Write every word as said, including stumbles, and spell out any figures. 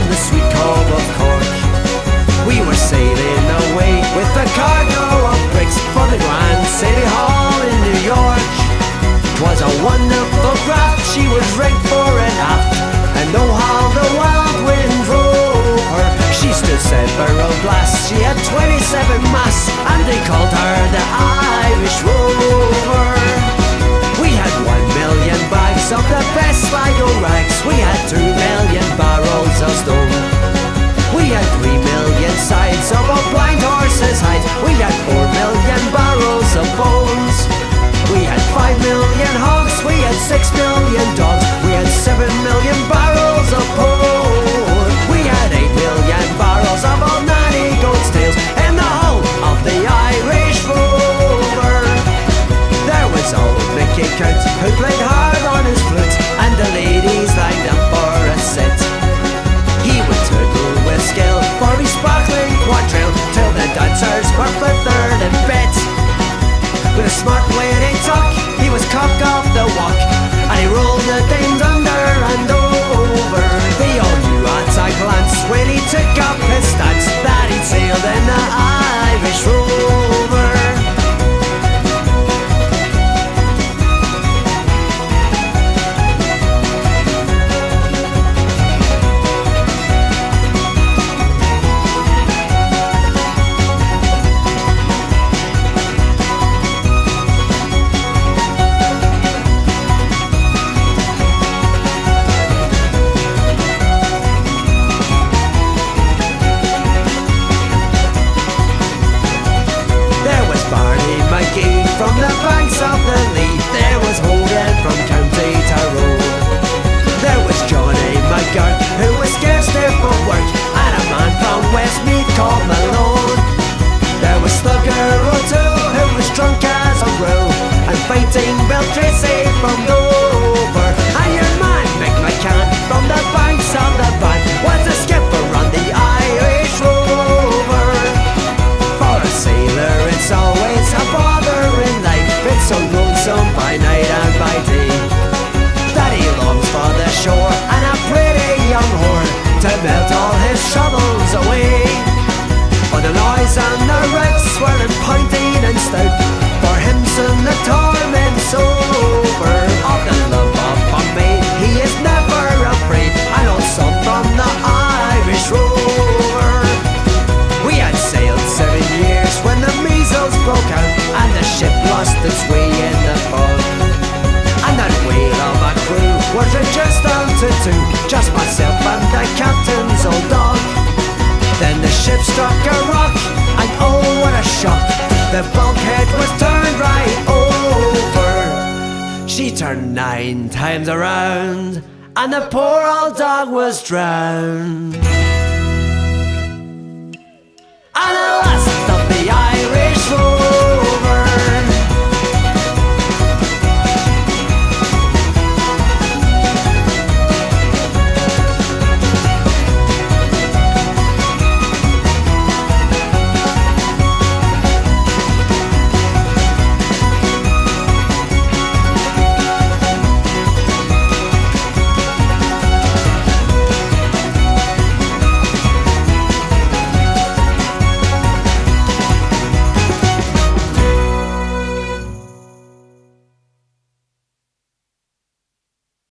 the sweet cove of Cork. We were sailing away with a cargo of bricks for the Grand City Hall in New York. 'Twas a wonderful craft, she was rigged fore and aft, and oh how the wild wind drove her. She stood several blasts, she had twenty-seven masts, and they called her the Irish Rover. We had one million bags of the best Sligo rags, we had two million barrels of stone. We had three million sides of a blind horse's hide, we had four million barrels of bones. We had five million hogs, we had six million dogs, we had seven million barrels of pork. We had eight million barrels of old nanny goat's tails in the hull of the Irish Rover. There was old Mickey Count, who played hard on his flute, and the ladies lined up for a sit. He would twiddle with skill for his sparkling quadrille, till the dancers were flithered and bit. With a smart witty tuck, he was cock off the walk, and he rolled the dames under and over. They all knew at a glance, when he took up his stance, that he'd sailed in the Irish Rover. From the banks of the Lee, there was Hogan from County Tyrone. There was Johnny McGurk, who was scarce there for work, and a man from Westmeath called Malone. There was Slugger O'Toole, who was drunk as a rule, and Fighting Bill Tracy from Dover. And your man Mick McCann from the banks of the Bann was a skipper on the Irish Rover. For a sailor it's always a bother in life, it's so lonesome by night and by day, that he longs for the shore and a pretty young whore to melt all his troubles away. But the noise and the wrecks were pointing and stout, for him soon the torment's over. Of the love of a maid he is never afraid, an old son from the Irish Rover. We had sailed seven years when the measles broke out, and the ship lost its way in the fog. And that whale of a crew was reduced down to two, just myself and the captain's old dog. Then the ship struck a rock, and oh what a shock, the bulkhead was turned right over. She turned nine times around, and the poor old dog was drowned.